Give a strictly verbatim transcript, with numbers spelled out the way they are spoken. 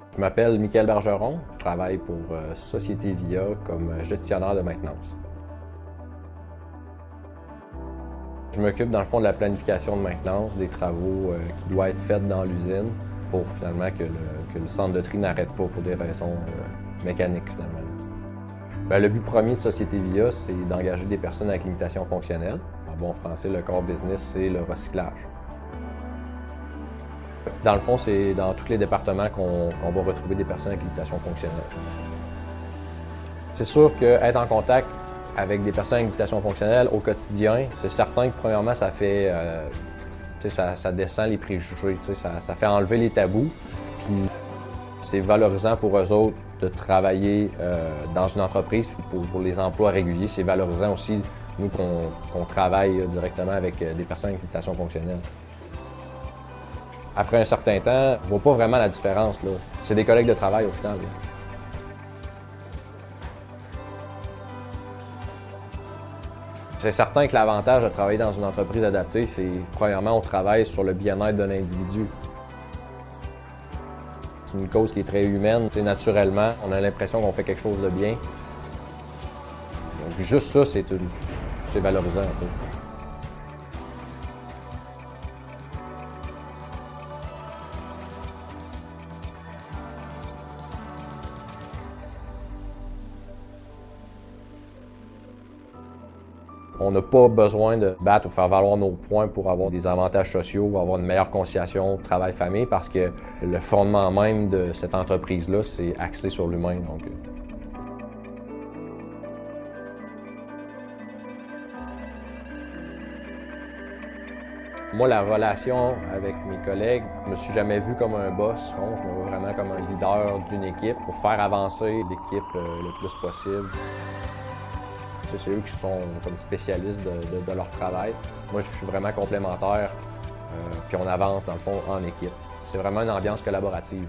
Je m'appelle Michael Bergeron, je travaille pour euh, Société Via comme gestionnaire de maintenance. Je m'occupe dans le fond de la planification de maintenance, des travaux euh, qui doivent être faits dans l'usine pour finalement que le, que le centre de tri n'arrête pas pour des raisons euh, mécaniques finalement. Bien, le but premier de Société Via, c'est d'engager des personnes avec limitation fonctionnelle. En bon français, le core business, c'est le recyclage. Dans le fond, c'est dans tous les départements qu'on qu'on va retrouver des personnes avec limitation fonctionnelle. C'est sûr qu'être en contact avec des personnes avec limitation fonctionnelle au quotidien, c'est certain que premièrement, ça fait, euh, ça, ça descend les préjugés, ça, ça fait enlever les tabous. Puis c'est valorisant pour eux autres de travailler euh, dans une entreprise. Puis pour, pour les emplois réguliers, c'est valorisant aussi, nous, qu'on qu'on travaille directement avec des personnes avec limitation fonctionnelle. Après un certain temps, on ne voit pas vraiment la différence. C'est des collègues de travail au final. Là. C'est certain que l'avantage de travailler dans une entreprise adaptée, c'est premièrement, on travaille sur le bien-être de l'individu. C'est une cause qui est très humaine. T'sais, naturellement, on a l'impression qu'on fait quelque chose de bien. Donc, juste ça, c'est valorisant. T'sais. On n'a pas besoin de battre ou faire valoir nos points pour avoir des avantages sociaux ou avoir une meilleure conciliation travail-famille parce que le fondement même de cette entreprise-là, c'est axé sur l'humain. Donc... Moi, la relation avec mes collègues, je ne me suis jamais vu comme un boss. Non, je me vois vraiment comme un leader d'une équipe pour faire avancer l'équipe le plus possible. C'est eux qui sont comme spécialistes de, de, de leur travail. Moi, je suis vraiment complémentaire, euh, puis on avance, dans le fond, en équipe. C'est vraiment une ambiance collaborative.